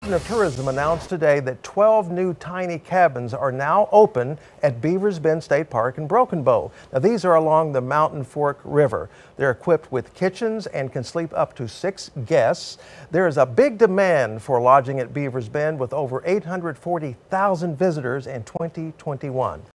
Department of Tourism announced today that 12 new tiny cabins are now open at Beavers Bend State Park in Broken Bow. Now, these are along the Mountain Fork River. They're equipped with kitchens and can sleep up to 6 guests. There is a big demand for lodging at Beavers Bend with over 840,000 visitors in 2021.